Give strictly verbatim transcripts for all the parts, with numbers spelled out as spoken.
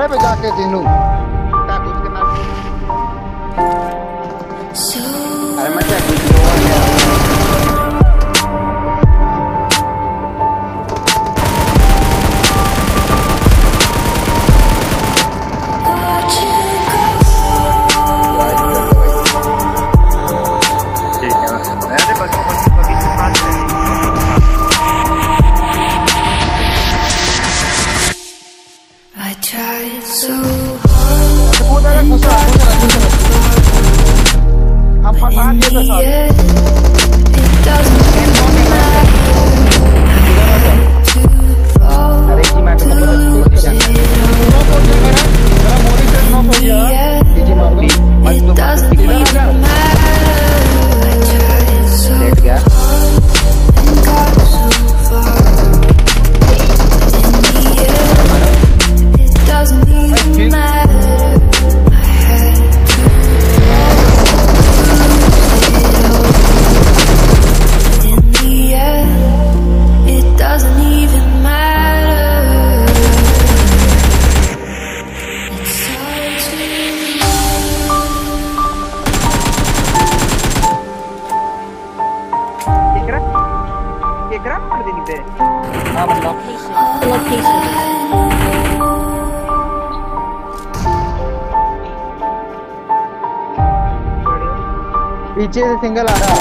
पे जाके तीनों ताक उसके मार अरे मैं क्या कुछ I tried so hard and got but in the end it doesn't matter. I had to fall to lose it all. In the end it doesn't even matter. I tried so hard and got so far. Doesn't even matter. I had to lose it all. In the end, it doesn't even matter. It's hard to Kekra? Kekra? Apa ini be? Ah, benar. location. पीछे से single आ रहा है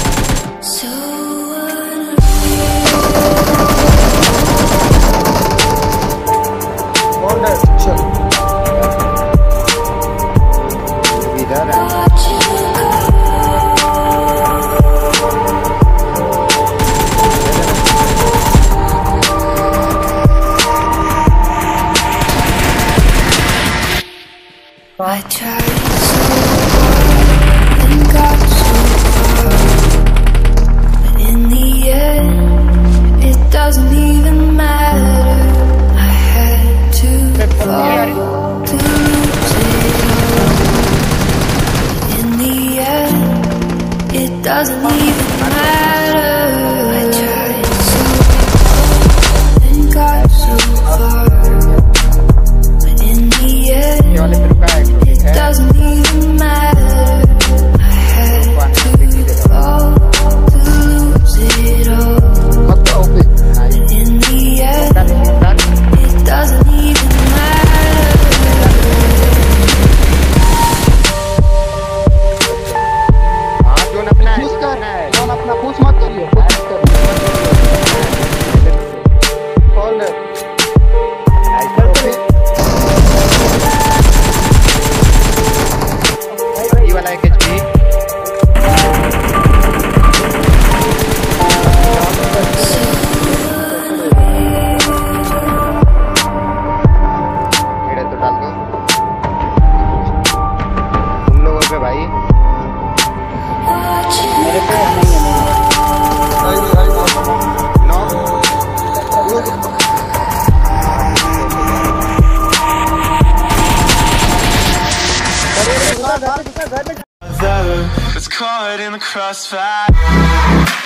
इधर है I tried so hard and got so far, but in the end, it doesn't even matter. I had to fall to lose it all. In the end, it doesn't even matter. I tried so hard and got so far, but in the end, it doesn't even matter. I had to fall to lose it all. But in the end, it doesn't even matter. हाँ zone अपना है zone अपना पूछ मत करिए पूछ मत करिए कॉल ये वाला एक एचपी मेरे तो डाल दो तुम लोगों पे भाई मेरे पे नहीं है no Was caught in the crossfire.